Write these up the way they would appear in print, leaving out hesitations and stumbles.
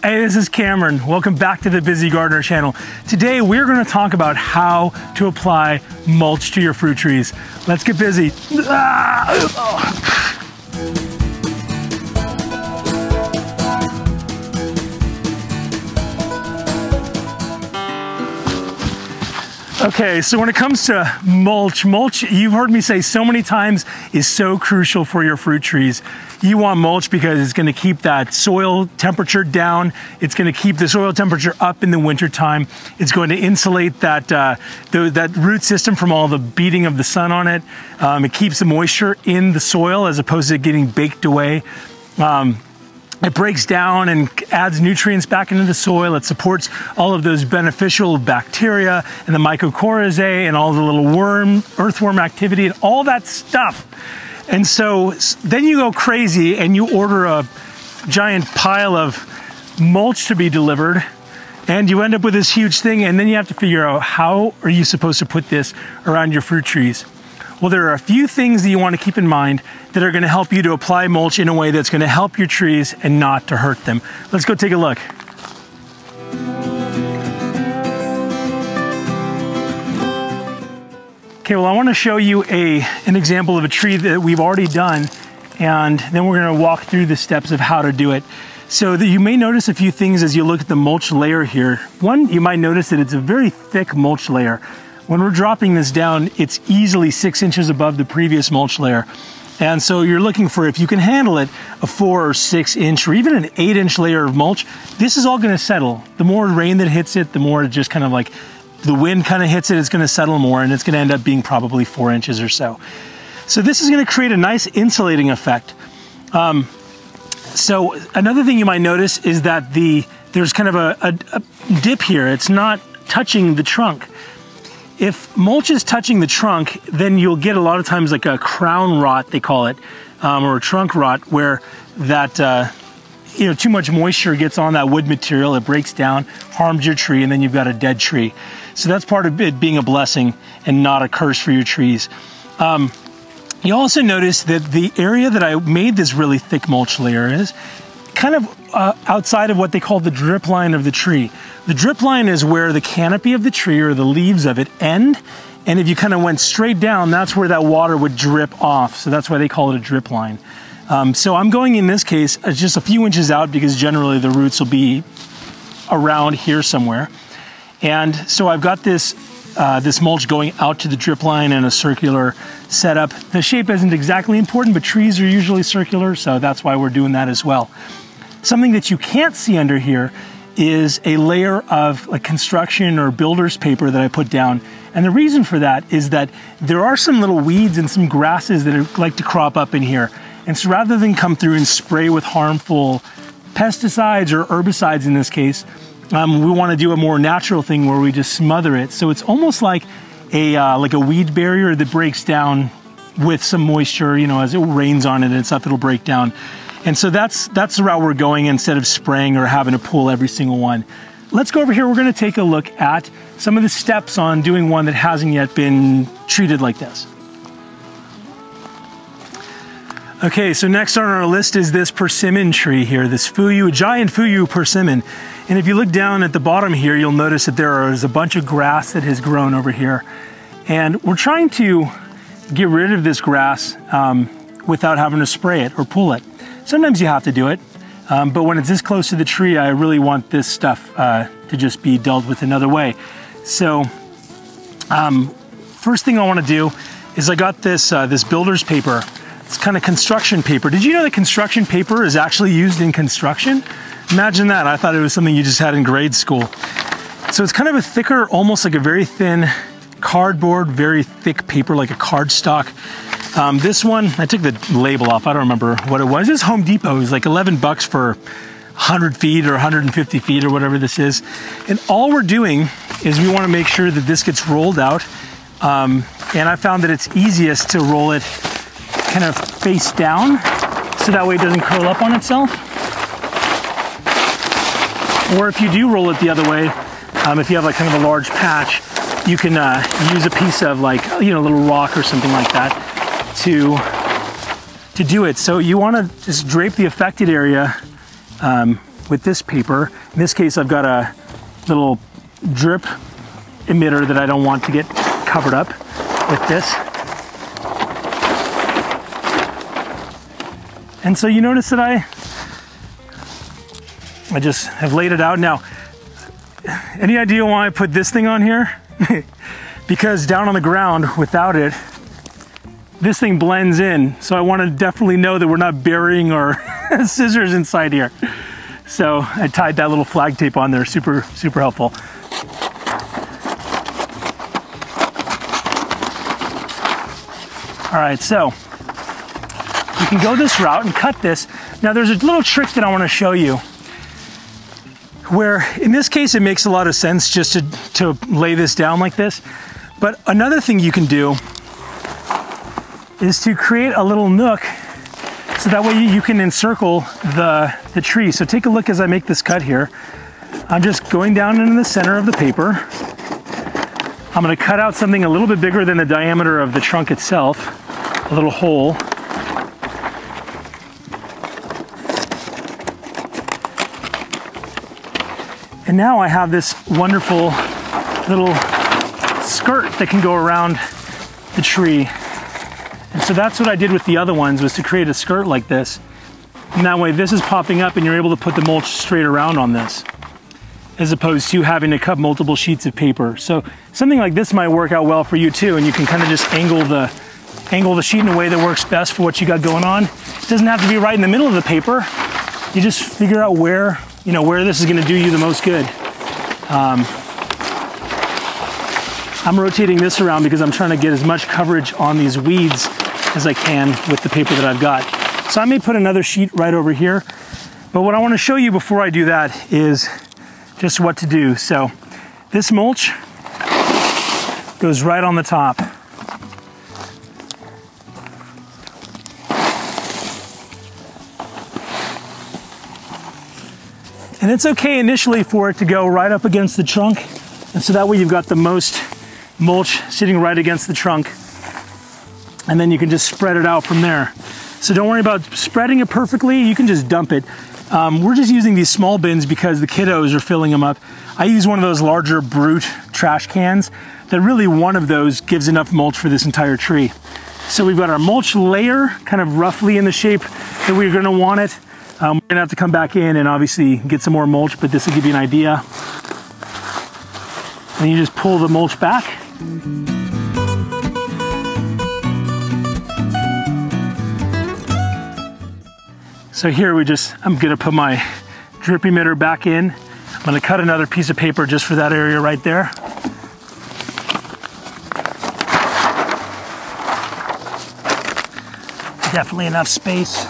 Hey, this is Cameron. Welcome back to the Busy Gardener channel. Today we're going to talk about how to apply mulch to your fruit trees. Let's get busy. Okay, so when it comes to mulch, you've heard me say so many times, is so crucial for your fruit trees. You want mulch because it's going to keep that soil temperature down. It's going to keep the soil temperature up in the wintertime. It's going to insulate that root system from all the beating of the sun on it. It keeps the moisture in the soil as opposed to getting baked away. It breaks down and adds nutrients back into the soil. It supports all of those beneficial bacteria and the mycorrhizae and all the little earthworm activity and all that stuff. And so then you go crazy and you order a giant pile of mulch to be delivered, and you end up with this huge thing, and then you have to figure out how are you supposed to put this around your fruit trees. Well, there are a few things that you want to keep in mind that are going to help you to apply mulch in a way that's going to help your trees and not to hurt them. Let's go take a look. Okay, well, I want to show you an example of a tree that we've already done, and then we're going to walk through the steps of how to do it. So that you may notice a few things as you look at the mulch layer here. One, you might notice that it's a very thick mulch layer. When we're dropping this down, it's easily 6 inches above the previous mulch layer. And so you're looking for, if you can handle it, a 4 or 6 inch or even an 8 inch layer of mulch. This is all going to settle. The more rain that hits it, the more it just kind of like the wind kind of hits it, it's going to settle more, and it's going to end up being probably 4 inches or so. So this is going to create a nice insulating effect. So another thing you might notice is that there's kind of a dip here. It's not touching the trunk. If mulch is touching the trunk, then you'll get a lot of times like a crown rot, they call it, or a trunk rot, where that too much moisture gets on that wood material, it breaks down, harms your tree, and then you've got a dead tree. So that's part of it being a blessing and not a curse for your trees. You also notice that the area that I made this really thick mulch layer is kind of outside of what they call the drip line of the tree. The drip line is where the canopy of the tree or the leaves of it end, and if you kind of went straight down, that's where that water would drip off. So that's why they call it a drip line. So I'm going in this case just a few inches out because generally the roots will be around here somewhere. And so I've got this mulch going out to the drip line in a circular setup. The shape isn't exactly important, but trees are usually circular, so that's why we're doing that as well. Something that you can't see under here is a layer of like construction or builder's paper that I put down. And the reason for that is that there are some little weeds and some grasses that like to crop up in here. And so rather than come through and spray with harmful pesticides or herbicides in this case, we want to do a more natural thing where we just smother it. So it's almost like a weed barrier that breaks down with some moisture, as it rains on it and stuff, it'll break down. And so that's the route we're going instead of spraying or having to pull every single one. Let's go over here. We're going to take a look at some of the steps on doing one that hasn't yet been treated like this. Okay, so next on our list is this persimmon tree here, this giant fuyu persimmon. And if you look down at the bottom here, you'll notice that there is a bunch of grass that has grown over here. And we're trying to get rid of this grass without having to spray it or pull it. Sometimes you have to do it, but when it's this close to the tree, I really want this stuff to just be dealt with another way. So first thing I want to do is I got this builder's paper. It's kind of construction paper. Did you know that construction paper is actually used in construction? Imagine that. I thought it was something you just had in grade school. So it's kind of a thicker, almost like a very thin cardboard, very thick paper, like a cardstock. This one, I took the label off. I don't remember what it was. This is Home Depot. It was like 11 bucks for 100 feet or 150 feet or whatever this is. And all we're doing is we want to make sure that this gets rolled out. And I found that it's easiest to roll it kind of face down, so that way it doesn't curl up on itself. Or if you do roll it the other way, if you have like kind of a large patch, you can use a piece of like, a little rock or something like that to do it. So you want to just drape the affected area with this paper. In this case, I've got a little drip emitter that I don't want to get covered up with this. And so you notice that I just have laid it out. Now, any idea why I put this thing on here? Because down on the ground without it, this thing blends in. So I want to definitely know that we're not burying our scissors inside here. So I tied that little flag tape on there, super helpful. All right, so you can go this route and cut this. Now there's a little trick that I want to show you where in this case it makes a lot of sense just to lay this down like this. But another thing you can do is to create a little nook so that way you can encircle the tree. So take a look as I make this cut here. I'm just going down into the center of the paper. I'm going to cut out something a little bit bigger than the diameter of the trunk itself, a little hole. And now I have this wonderful little skirt that can go around the tree. And so that's what I did with the other ones, was to create a skirt like this. And that way this is popping up and you're able to put the mulch straight around on this, as opposed to having to cut multiple sheets of paper. So something like this might work out well for you too, and you can kind of just angle the sheet in a way that works best for what you got going on. It doesn't have to be right in the middle of the paper. You just figure out where this is gonna do you the most good. I'm rotating this around because I'm trying to get as much coverage on these weeds as I can with the paper that I've got. So I may put another sheet right over here, but what I want to show you before I do that is just what to do. So this mulch goes right on the top. And it's okay initially for it to go right up against the trunk, and so that way you've got the most mulch sitting right against the trunk, and then you can just spread it out from there. So don't worry about spreading it perfectly, you can just dump it. We're just using these small bins because the kiddos are filling them up. I use one of those larger Brute trash cans that really one of those gives enough mulch for this entire tree. So we've got our mulch layer kind of roughly in the shape that we're gonna want it. We're gonna have to come back in and obviously get some more mulch, but this will give you an idea. And you just pull the mulch back. So here I'm gonna put my drip emitter back in. I'm gonna cut another piece of paper just for that area right there. Definitely enough space.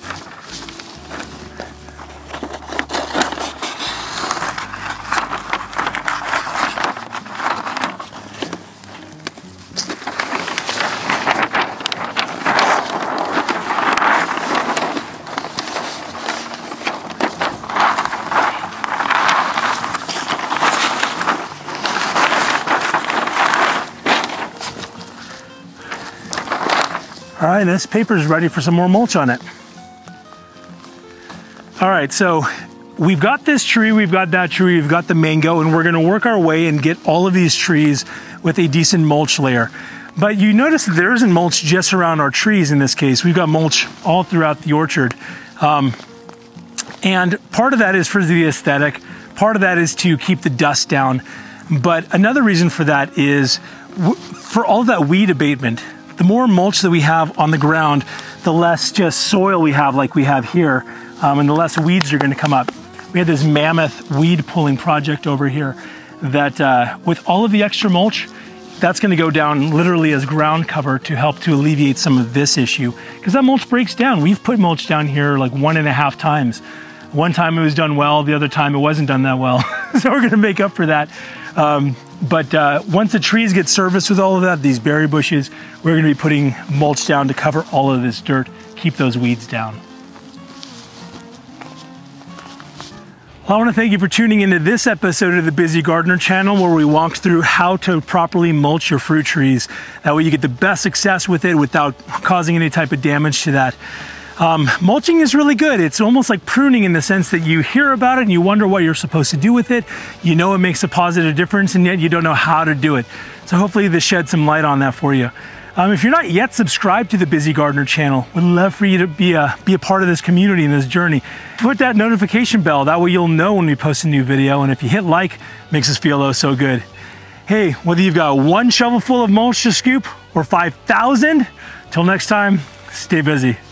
All right, this paper's ready for some more mulch on it. All right, so we've got this tree, we've got that tree, we've got the mango, and we're gonna work our way and get all of these trees with a decent mulch layer. But you notice that there isn't mulch just around our trees in this case. We've got mulch all throughout the orchard. And part of that is for the aesthetic, part of that is to keep the dust down. But another reason for that is for all that weed abatement. The more mulch that we have on the ground, the less just soil we have like we have here, and the less weeds are gonna come up. We had this mammoth weed pulling project over here that with all of the extra mulch, that's gonna go down literally as ground cover to help to alleviate some of this issue. Because that mulch breaks down. We've put mulch down here like 1.5 times. One time it was done well, the other time it wasn't done that well. So we're gonna make up for that. But once the trees get serviced with all of that, these berry bushes, we're gonna be putting mulch down to cover all of this dirt, keep those weeds down. Well, I wanna thank you for tuning into this episode of the Busy Gardener channel, where we walked through how to properly mulch your fruit trees. That way you get the best success with it without causing any type of damage to that. Mulching is really good. It's almost like pruning in the sense that you hear about it and you wonder what you're supposed to do with it. You know it makes a positive difference, and yet you don't know how to do it. So hopefully this sheds some light on that for you. If you're not yet subscribed to the Busy Gardener channel, we'd love for you to be a part of this community and this journey. Put that notification bell, that way you'll know when we post a new video, and if you hit like, it makes us feel oh so good. Hey, whether you've got 1 shovel full of mulch to scoop or 5,000, till next time, stay busy.